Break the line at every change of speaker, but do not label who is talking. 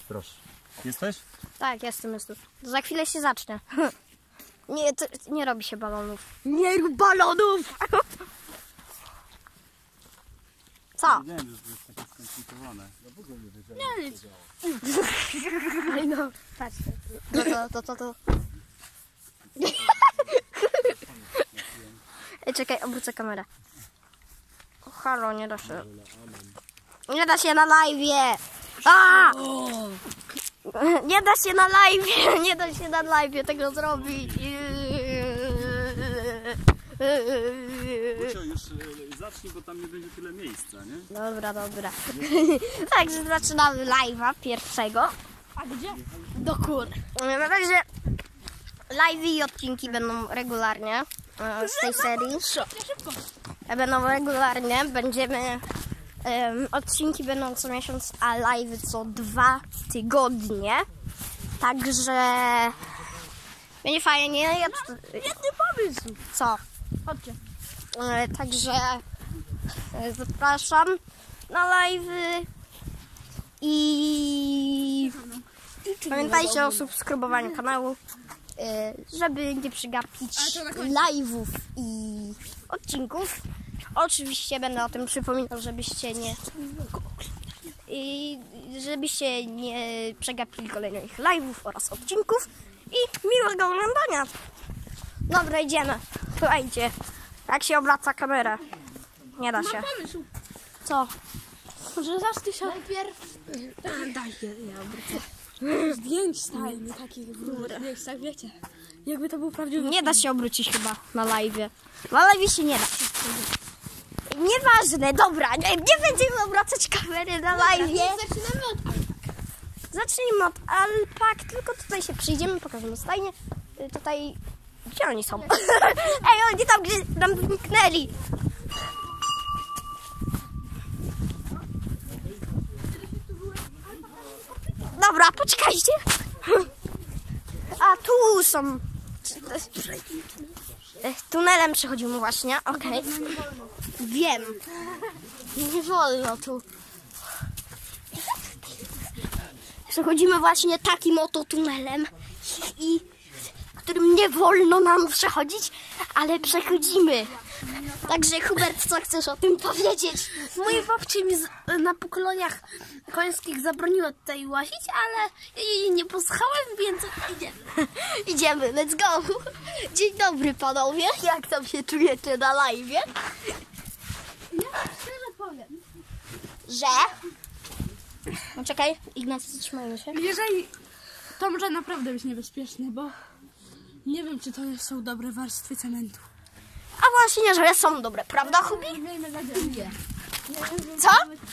proszę. Jesteś?
Tak, jestem. Za chwilę się zacznie. Nie, to nie robi się balonów.
Nie rób balonów!
Co?
Nie wiem, że to jest takie skomplikowane. Ja w ogóle nie wiedziałem.
Nie, nic.
Ej no, patrzcie. To. Ej, czekaj, obrócę kamerę. O, halo, nie da się. Nie da się na live'ie! A! Nie da się na live'ie! Nie da się na live'ie tego zrobić!
Lucio, już zacznij, bo tam nie będzie tyle miejsca, nie?
Dobra. Także zaczynamy live'a pierwszego.
A gdzie? Do kur.
Także live'y i odcinki będą regularnie z tej serii.
Szybko.
Będą regularnie, odcinki będą co miesiąc, a live'y co 2 tygodnie. Także będzie fajnie.
Świetny pomysł.
Co?
Chodźcie.
Także zapraszam na live'y i pamiętajcie o subskrybowaniu kanału, żeby nie przegapić live'ów i odcinków. Oczywiście będę o tym przypominał, żebyście nie przegapili kolejnych live'ów oraz odcinków i miłego oglądania. Dobra, idziemy. Słuchajcie, jak się obraca kamerę. Nie da się.
Pomysł.
Co?
Może zacznij się... Najpierw... Daj, ja obrócę. Zdjęć stajnie takich w różnych miejscach, wiecie. Jakby to był prawdziwy...
Nie da się obrócić chyba na live'ie. Na live'ie się nie da. Nieważne, dobra, nie będziemy obracać kamery na live'ie.
Zaczynamy od alpak.
Zacznijmy od alpak, tylko tutaj się przyjdziemy, pokażemy stajnie. Tutaj... Gdzie oni są? Ej, oni tam gdzieś nam zniknęli. Dobra, poczekajcie. A tu są. Tunelem przechodzimy właśnie, okej. Wiem. Nie wolno tu. Przechodzimy właśnie takim oto tunelem którym nie wolno nam przechodzić, ale przechodzimy. Także Hubert, co chcesz o tym powiedzieć?
Moje babcie mi na pokoleniach końskich zabroniła tutaj łazić, ale ja jej nie posłuchałem, więc idziemy.
Idziemy, let's go. Dzień dobry panowie, jak tam się czujecie na live'ie?
Ja szczerze powiem,
Że? No czekaj, Ignacy, zatrzymajmy się.
jeżeli to może naprawdę być niebezpieczne, bo nie wiem, czy to są dobre warstwy cementu.
A właśnie, że są dobre, prawda Hubi?
Miejmy nadzieję.
Co?